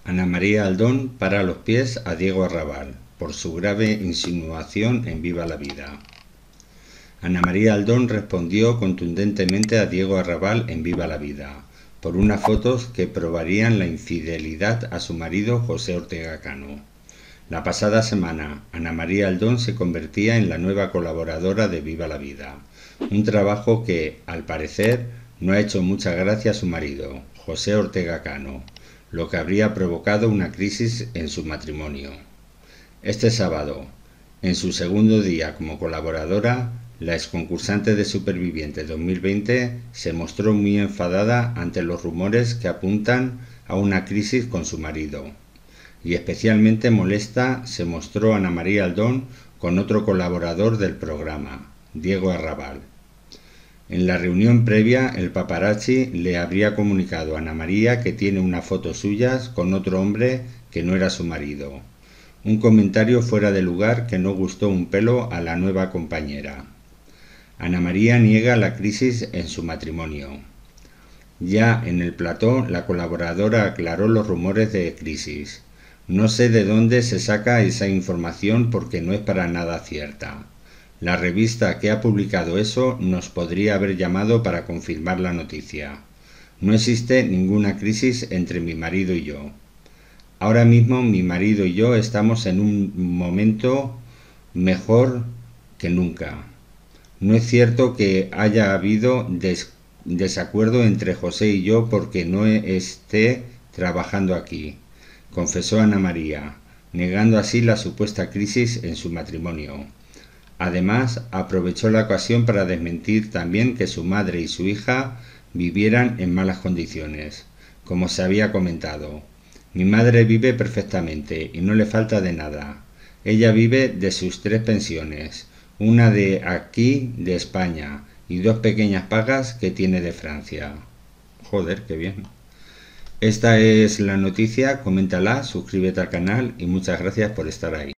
Ana María Aldón para los pies a Diego Arrabal por su grave insinuación en Viva la Vida. Ana María Aldón respondió contundentemente a Diego Arrabal en Viva la Vida por unas fotos que probarían la infidelidad a su marido José Ortega Cano. La pasada semana, Ana María Aldón se convertía en la nueva colaboradora de Viva la Vida, un trabajo que, al parecer, no ha hecho mucha gracia a su marido, José Ortega Cano, lo que habría provocado una crisis en su matrimonio. Este sábado, en su segundo día como colaboradora, la exconcursante de Superviviente 2020 se mostró muy enfadada ante los rumores que apuntan a una crisis con su marido. Y especialmente molesta se mostró Ana María Aldón con otro colaborador del programa, Diego Arrabal. En la reunión previa, el paparazzi le habría comunicado a Ana María que tiene una foto suyas con otro hombre que no era su marido. Un comentario fuera de lugar que no gustó un pelo a la nueva compañera. Ana María niega la crisis en su matrimonio. Ya en el plató, la colaboradora aclaró los rumores de crisis. No sé de dónde se saca esa información porque no es para nada cierta. La revista que ha publicado eso nos podría haber llamado para confirmar la noticia. No existe ninguna crisis entre mi marido y yo. Ahora mismo mi marido y yo estamos en un momento mejor que nunca. No es cierto que haya habido desacuerdo entre José y yo porque no esté trabajando aquí, confesó Ana María, negando así la supuesta crisis en su matrimonio. Además, aprovechó la ocasión para desmentir también que su madre y su hija vivieran en malas condiciones, como se había comentado. Mi madre vive perfectamente y no le falta de nada. Ella vive de sus 3 pensiones, una de aquí, de España, y 2 pequeñas pagas que tiene de Francia. Joder, qué bien. Esta es la noticia, coméntala, suscríbete al canal y muchas gracias por estar ahí.